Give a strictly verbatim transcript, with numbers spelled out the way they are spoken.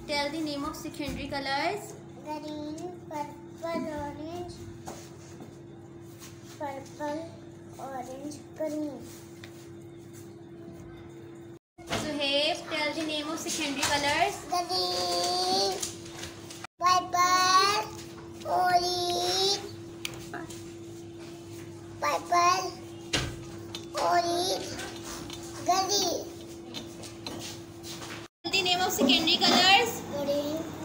tell the name of secondary colors. Green, purple, orange, purple, orange, green. Suhaib, tell the name of secondary colors. Green, purple, orange, purple, orange, green. Tell the name of secondary colors. Green.